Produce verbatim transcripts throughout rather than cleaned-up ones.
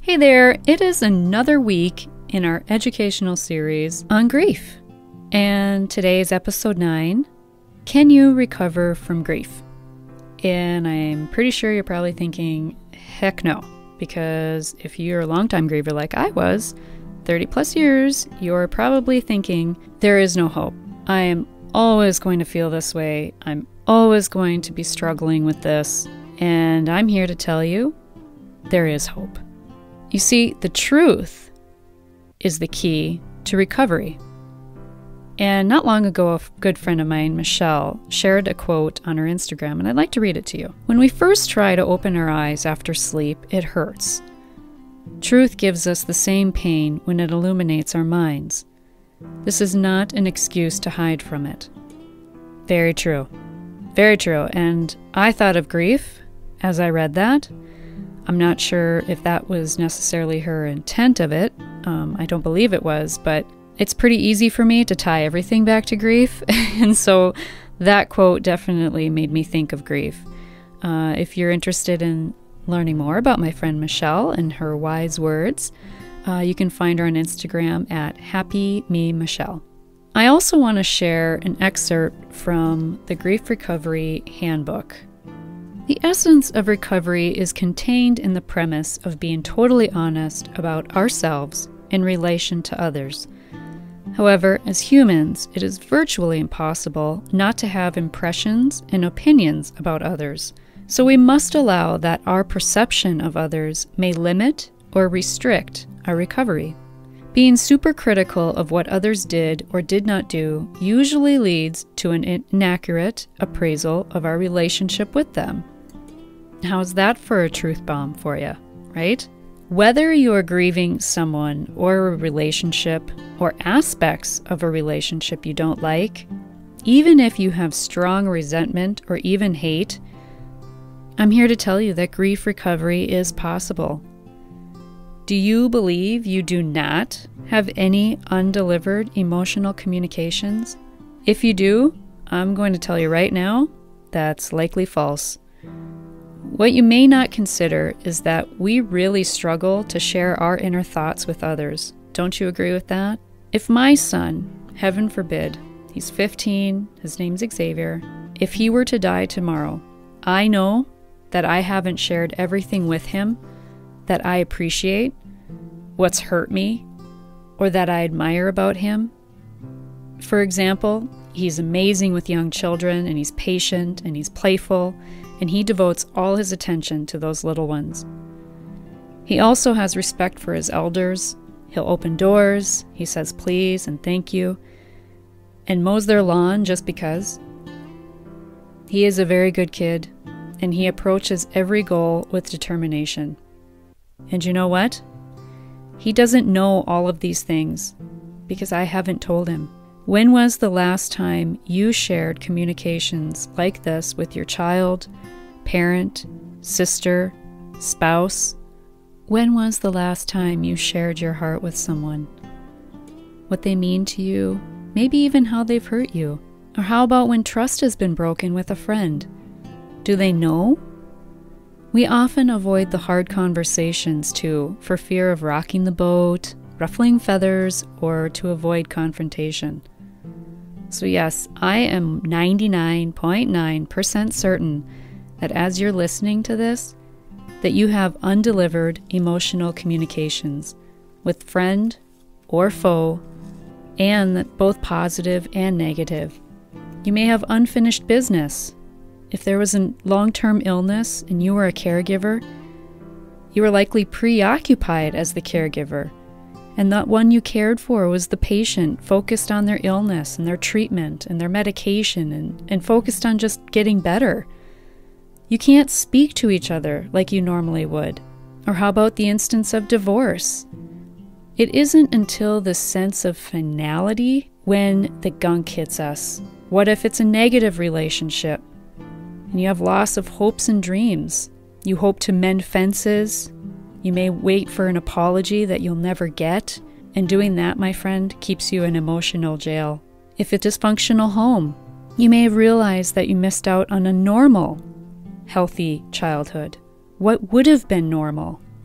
Hey there, it is another week in our educational series on grief. And today is episode nine, Can You Recover from Grief? And I'm pretty sure you're probably thinking, heck no, because if you're a longtime griever like I was, thirty plus years, you're probably thinking, there is no hope. I am always going to feel this way. I'm always going to be struggling with this. And I'm here to tell you, there is hope. You see, the truth is the key to recovery. And not long ago, a good friend of mine, Michelle, shared a quote on her Instagram, and I'd like to read it to you. When we first try to open our eyes after sleep, it hurts. Truth gives us the same pain when it illuminates our minds. This is not an excuse to hide from it. Very true. Very true. And I thought of grief as I read that. I'm not sure if that was necessarily her intent of it. Um, I don't believe it was, but it's pretty easy for me to tie everything back to grief. And so that quote definitely made me think of grief. Uh, if you're interested in learning more about my friend Michelle and her wise words, uh, you can find her on Instagram at Happy Me Michelle. I also want to share an excerpt from the Grief Recovery Handbook. The essence of recovery is contained in the premise of being totally honest about ourselves in relation to others. However, as humans, it is virtually impossible not to have impressions and opinions about others. So we must allow that our perception of others may limit or restrict our recovery. Being super critical of what others did or did not do usually leads to an inaccurate appraisal of our relationship with them. How's that for a truth bomb for you, right? Whether you are grieving someone or a relationship or aspects of a relationship you don't like, even if you have strong resentment or even hate, I'm here to tell you that grief recovery is possible. Do you believe you do not have any undelivered emotional communications? If you do, I'm going to tell you right now, that's likely false. What you may not consider is that we really struggle to share our inner thoughts with others. Don't you agree with that? If my son, heaven forbid, he's fifteen, his name's Xavier, if he were to die tomorrow, I know that I haven't shared everything with him that I appreciate, what's hurt me, or that I admire about him. For example, he's amazing with young children, and he's patient, and he's playful, and he devotes all his attention to those little ones. He also has respect for his elders. He'll open doors, he says please and thank you, and mows their lawn just because. He is a very good kid, and he approaches every goal with determination. And you know what? He doesn't know all of these things because I haven't told him. When was the last time you shared communications like this with your child, parent, sister, spouse? When was the last time you shared your heart with someone? What they mean to you, maybe even how they've hurt you. Or how about when trust has been broken with a friend? Do they know? We often avoid the hard conversations too, for fear of rocking the boat, ruffling feathers, or to avoid confrontation. So yes, I am ninety-nine point nine percent certain that as you're listening to this, that you have undelivered emotional communications with friend or foe, and both positive and negative. You may have unfinished business. If there was a long-term illness and you were a caregiver, you were likely preoccupied as the caregiver. And that one you cared for was the patient, focused on their illness and their treatment and their medication and, and focused on just getting better. You can't speak to each other like you normally would. Or how about the instance of divorce? It isn't until the sense of finality when the gunk hits us. What if it's a negative relationship and you have loss of hopes and dreams? You hope to mend fences. You may wait for an apology that you'll never get, and doing that, my friend, keeps you in emotional jail. If it's a dysfunctional home, you may have realized that you missed out on a normal, healthy childhood. What would have been normal?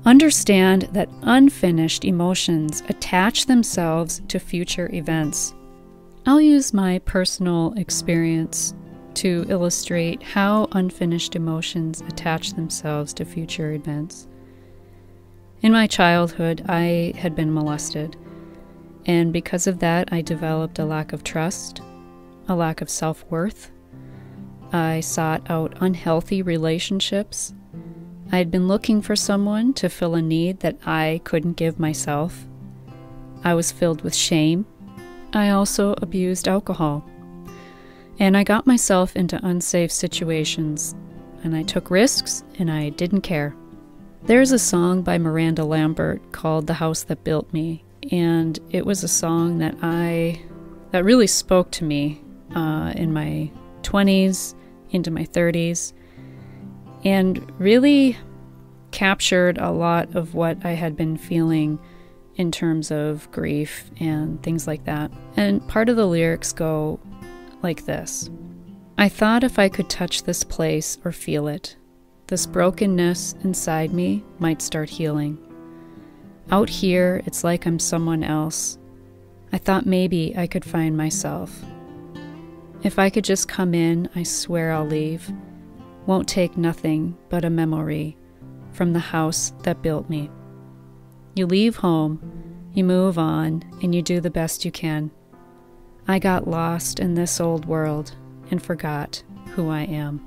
Understand that unfinished emotions attach themselves to future events. I'll use my personal experience to illustrate how unfinished emotions attach themselves to future events. In my childhood, I had been molested, and because of that, I developed a lack of trust, a lack of self-worth. I sought out unhealthy relationships. I had been looking for someone to fill a need that I couldn't give myself. I was filled with shame. I also abused alcohol. And I got myself into unsafe situations, and I took risks, and I didn't care. There's a song by Miranda Lambert called The House That Built Me, and it was a song that I that really spoke to me uh, in my twenties, into my thirties, and really captured a lot of what I had been feeling in terms of grief and things like that. And part of the lyrics go like this: I thought if I could touch this place or feel it, this brokenness inside me might start healing. Out here, it's like I'm someone else. I thought maybe I could find myself. If I could just come in, I swear I'll leave. Won't take nothing but a memory from the house that built me. You leave home, you move on, and you do the best you can. I got lost in this old world and forgot who I am.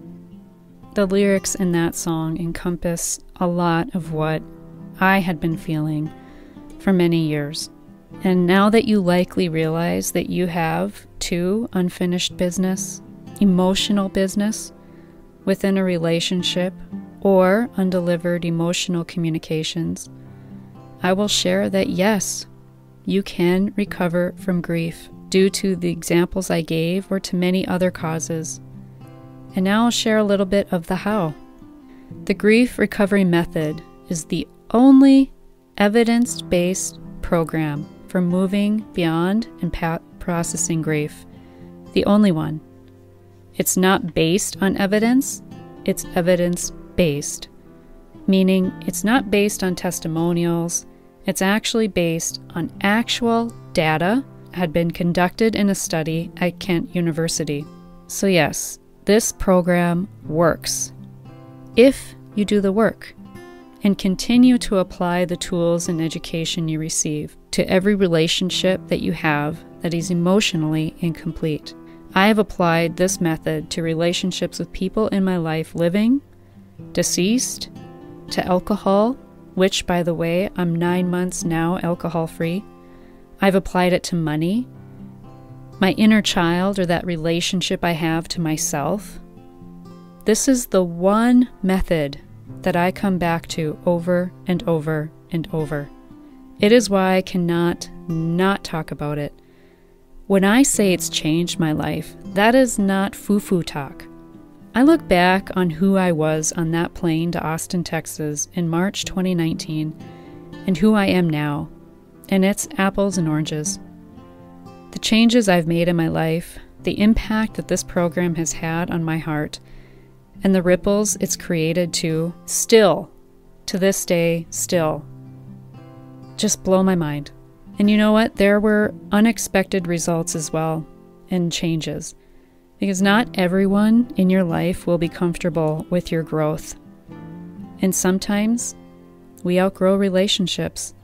The lyrics in that song encompass a lot of what I had been feeling for many years. And now that you likely realize that you have too unfinished business, emotional business, within a relationship, or undelivered emotional communications, I will share that yes, you can recover from grief due to the examples I gave or to many other causes. And now I'll share a little bit of the how. The grief recovery method is the only evidence-based program for moving beyond and pa- processing grief. The only one. It's not based on evidence, it's evidence-based, meaning it's not based on testimonials, it's actually based on actual data had been conducted in a study at Kent University. So yes, this program works if you do the work and continue to apply the tools and education you receive to every relationship that you have that is emotionally incomplete. I have applied this method to relationships with people in my life living, deceased, to alcohol, which, by the way, I'm nine months now alcohol-free. I've applied it to money, my inner child, or that relationship I have to myself. This is the one method that I come back to over and over and over. It is why I cannot not talk about it. When I say it's changed my life, that is not foo-foo talk. I look back on who I was on that plane to Austin, Texas in March twenty nineteen and who I am now, and it's apples and oranges. The changes I've made in my life, the impact that this program has had on my heart, and the ripples it's created too, still, to this day, still, just blow my mind. And you know what? There were unexpected results as well, and changes. Because not everyone in your life will be comfortable with your growth. And sometimes we outgrow relationships.